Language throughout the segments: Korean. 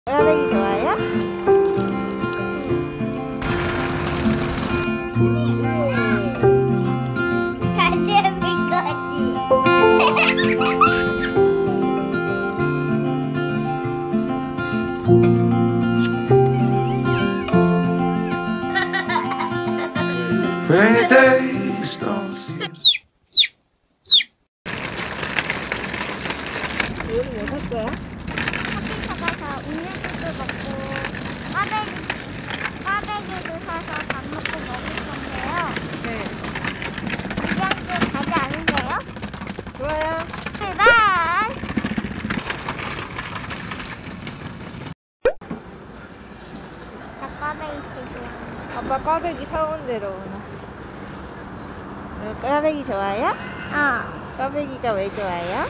꽈배기 좋아요? Rainy days don't seem. 오늘 뭐 샀어요? 커피 사가서 음료수도 먹고 꽈배기도 사서 밥 먹고 먹을 건데요. 네. 이장도 가지 않은데요? 좋아요. 출발! 나 꽈배기 지금. 아빠 꽈배기 사온대로 오늘. 꽈배기 좋아요? 꽈배기가 왜 좋아요?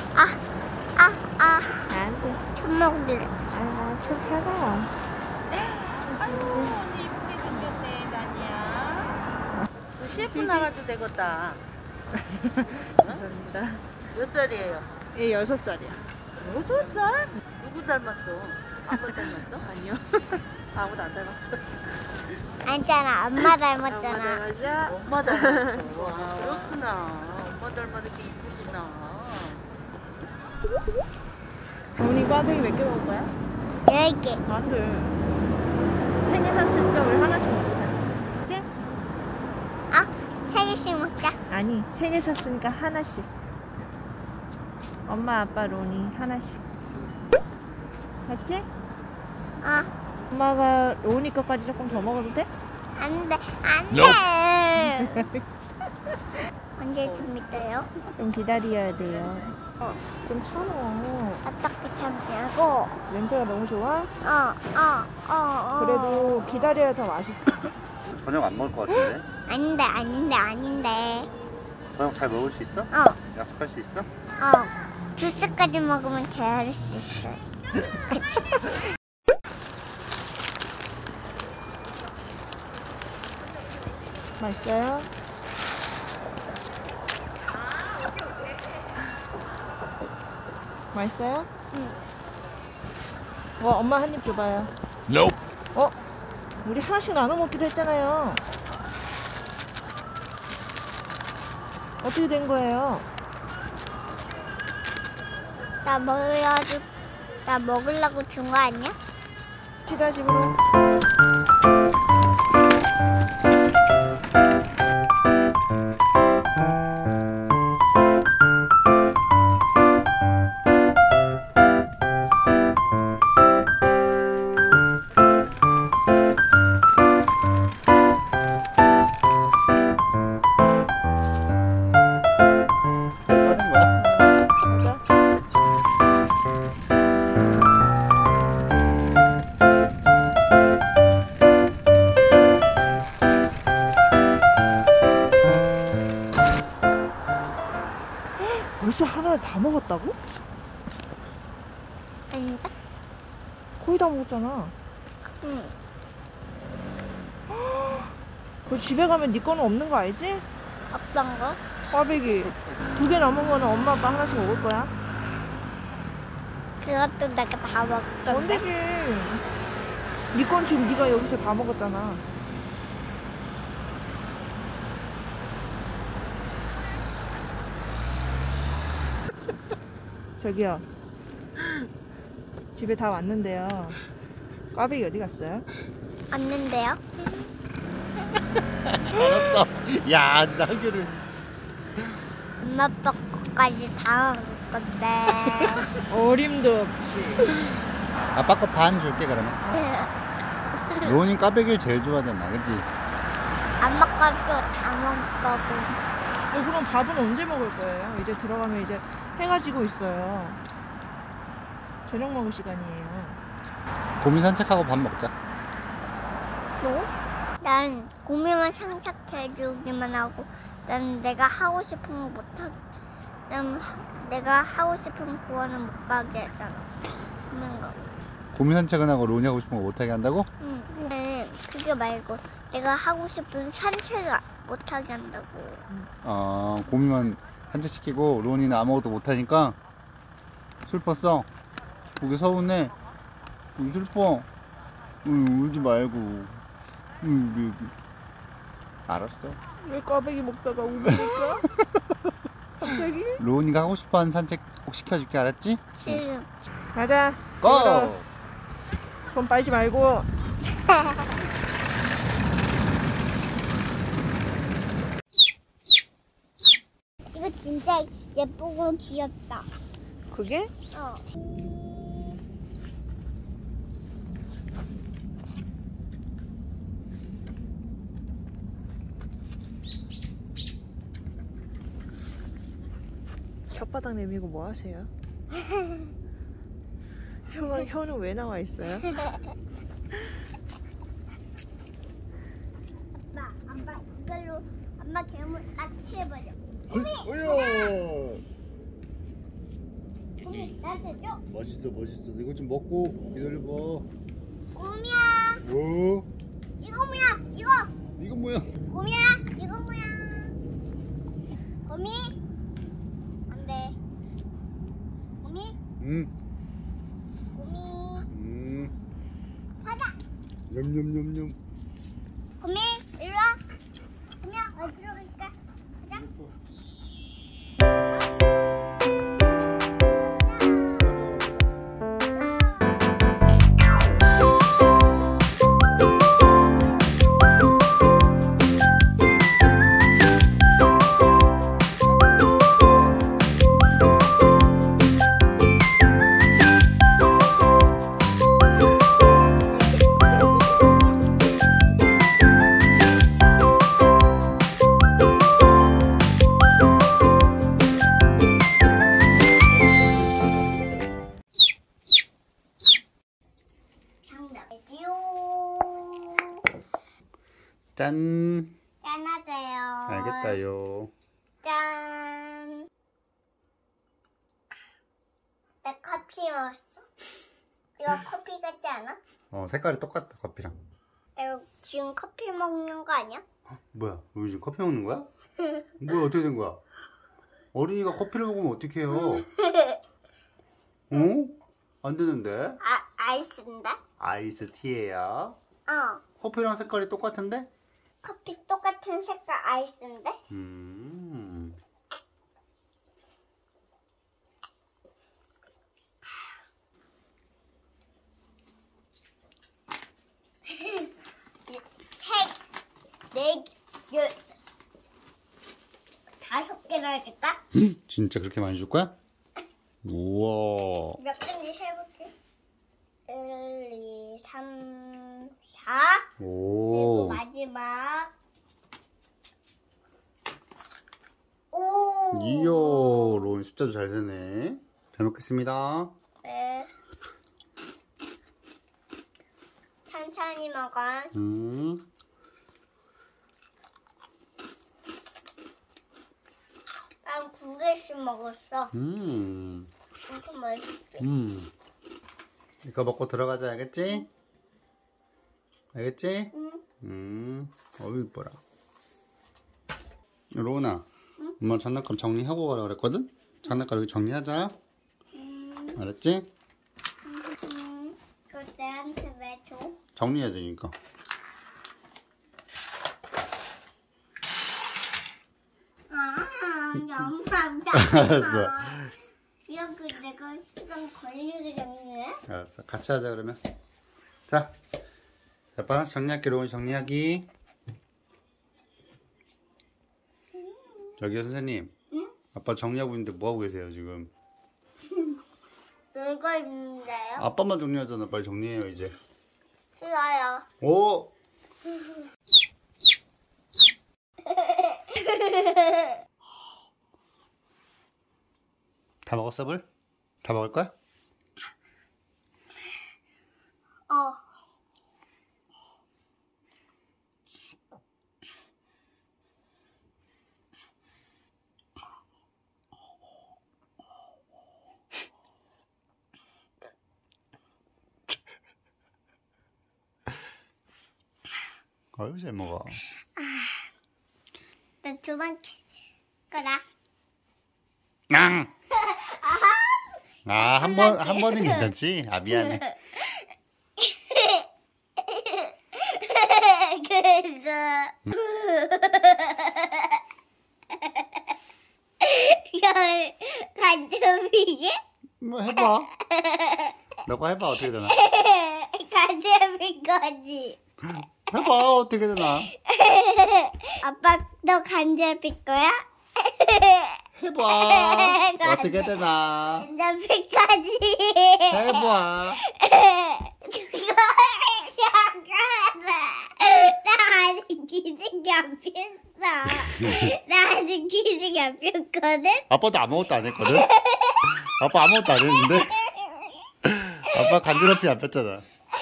나한테. 손목들. 아, 참 차가워. 아유, 언니 이쁘게 생겼네, 다니야. CF 나가도 되겠다. 감사합니다. 몇 살이에요? 얘 6살이야. 6살? 누구 닮았어? 아빠 닮았어? 아니요. 아무도 안 닮았어. 아니잖아, 엄마 닮았잖아. 닮았어? 엄마 닮았어. 와, 그렇구나. 엄마 닮아서 이렇게 이쁘구나. 언니 꽈배기 몇 개 먹을 거야? 10개. 안 돼. 생일 샀으니까 우리 하나씩 먹자. 그치? 3개씩 먹자. 아니, 3개 샀으니까 하나씩. 엄마, 아빠, 로니 하나씩. 맞지? 엄마가 로니 것까지 조금 더 먹어도 돼? 안 돼, 안 돼. 언제쯤 있어요? 좀 기다려야 돼요. 좀 참어. 어떻게 참냐고. 냄새가 너무 좋아? 어. 그래도 기다려야 더 맛있어. 저녁 안 먹을 것 같은데? 아닌데. 저녁 잘 먹을 수 있어? 약속할 수 있어? 주스까지 먹으면 잘할 수 있어. 맛있어요? 맛있어요? 응. 엄마 한 입 줘봐요. Nope. 우리 하나씩 나눠 먹기로 했잖아요. 어떻게 된 거예요? 나 먹으려고 준 거 아니야? 시다 집으로. 하는 거야? 가자. 벌써 하나를 다 먹었다고? 아닌가? 거의 다 먹었잖아. 응. 그 집에 가면 네 거는 없는 거 알지? 어떤 거? 꽈배기 2개 남은 거는 엄마 아빠 하나씩 먹을 거야. 그것도 내가 다 먹던데. 뭔데지? 네 건 지금 네가 여기서 다 먹었잖아. 저기요. 집에 다 왔는데요. 꽈배기 어디 갔어요? 없는데요? 알았어. 야, 진짜 한 개를. 엄마 아빠 거까지 다 먹을 건데. 어림도 없이. 아빠 거 반 줄게, 그러면. 로우님 꽈배기를 제일 좋아하잖아, 그치? 엄마 것도 다 먹을 거고. 그럼 밥은 언제 먹을 거예요? 이제 들어가면 이제 해가 지고 있어요. 저녁 먹을 시간이에요. 곰이 산책하고 밥 먹자. 뭐? 난 고민만 상착해주기만 하고, 난 내가 하고 싶은 거 못하게, 내가 하고 싶은 구원은 못 가게 했잖아. 그런 거. 곰이 산책은 하고 로우니 하고 싶은 거 못하게 한다고? 응. 근데 그게 말고 내가 하고 싶은 산책을 못하게 한다고. 곰이만 산책시키고 로우니는 아무것도 못하니까 슬펐어. 그게 서운해. 슬퍼. 울지 말고. 여기. 알았어. 왜 꽈배기 먹다가 우니까? 갑자기? 로운이가 하고 싶어하는 산책 꼭 시켜줄게. 알았지? 지금. 가자. 고! 손 빨지 말고. 이거 진짜 예쁘고 귀엽다. 그게? 어. 혓바닥 내밀고 뭐 하세요? 혀는 왜 나와 있어요? 아빠 이걸로 엄마 괴물 납치해버려. 어여! 꿈이 나한테 줘. 멋있어. 이거 좀 먹고 기다려봐. 꿈이야. 뭐? 이거 뭐야? 이거. 이건 뭐야? 꿈이야. 이거 뭐야? 꿈이. 안 돼. 꿈이. 꿈이. 가자. 냠냠냠냠. 꿈이 이리 와. 꿈이야 어디로 갈까? 가자. 짠. 짠하세요. 알겠다요. 짠. 나 커피 먹었어. 이거 커피 같지 않아? 색깔이 똑같다 커피랑. 내가 지금 커피 먹는 거 아니야? 뭐야? 우리 지금 커피 먹는 거야? 뭐야 어떻게 된 거야? 어린이가 커피를 먹으면 어떡해요? 안 되는데? 아이스인데? 아이스티예요. 커피랑 색깔이 똑같은데? 커피 똑같은 색깔 아이스인데? 네 개, 5개나 해줄까? 진짜 그렇게 많이 줄 거야? 우와. 몇 개인지 세볼게. 1, 2, 3, 4. 오. 그리고 마지막. 오. 이야, 로운 숫자도 잘 세네. 잘 먹겠습니다. 네. 천천히 먹어. 난 9개씩 먹었어. 엄청 맛있지? 이거 먹고 들어가자, 알겠지? 알겠지? 응. 어우, 이뻐라. 로운아, 엄마 장난감 정리하고 가라 그랬거든? 장난감 여기 정리하자. 알았지? 그거 내한테 왜 줘? 정리해야 되니까. 너무 알았어. 이렇게 내가 시간 걸리게 정리해? 알았어. 같이 하자, 그러면. 자, 아빠 하나씩 정리할게, 로운 정리하기. 저기요, 선생님. 응? 아빠 정리하고 있는데 뭐하고 계세요, 지금? 놀고 있는데요? 아빠만 정리하잖아. 빨리 정리해요, 이제. 싫어요. 오! 다 먹었어, 불? 다 먹을 거야? 어휴, 잘 먹어. 나 두 번째 거다. 아, 한 번은 괜찮지? 아, 미안해. 간접이게? 뭐 해봐. 너가 해봐 어떻게 되나. 간접인 거지. 해봐 어떻게 되나. 아빠, 너 간접일 거야? 해봐 어떻게 되나. 간접이까지. 해봐. 나 아직 기능이 안 폈어. 나 아직 기능이 안 폈거든? 아빠도 아무것도 안 했거든. 아빠 아무것도 안 했는데. 아빠 간지럽히 안 뺐잖아.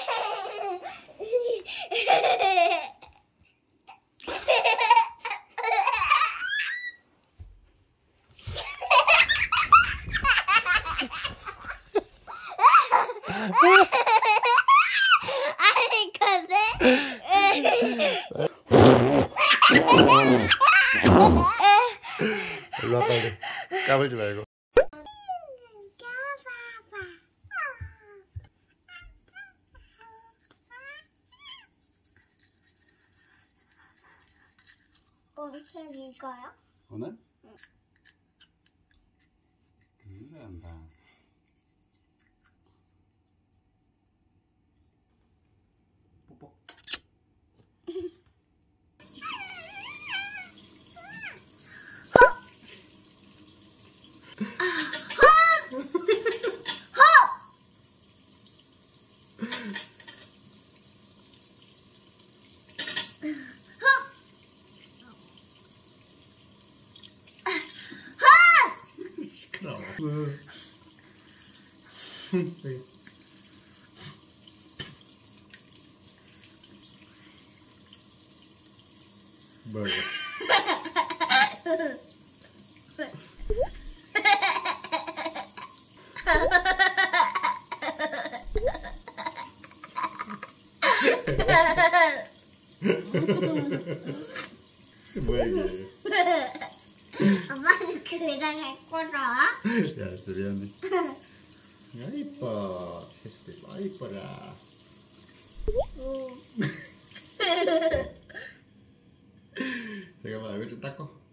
아니, 거든? 일로 와 빨리. 까불지 말고. 책 읽어요? 오늘? 잘한다. 뽀뽀. 시끄러워. 뭐야 이거? 뭐야 이게? 엄마는 그냥 할 거라. 야, 미안해. 야, 이뻐. 세수도 이뻐. 아, 이뻐라. 내가 막 얼굴 좀 닦고.